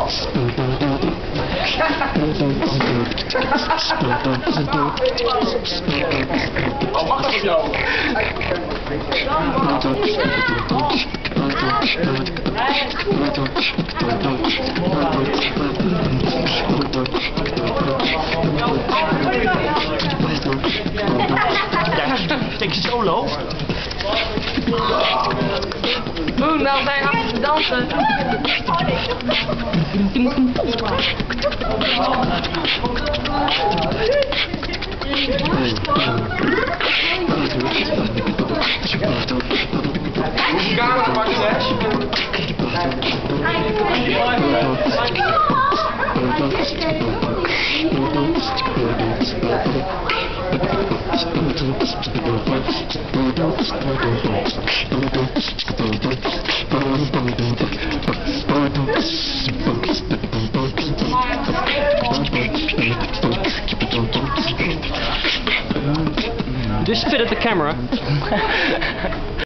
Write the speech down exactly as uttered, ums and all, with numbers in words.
Oh, mag dat op jou? Steek je solo? Oeh, nou zijn we te dansen. Camera pakken, hè? Just fit at the camera.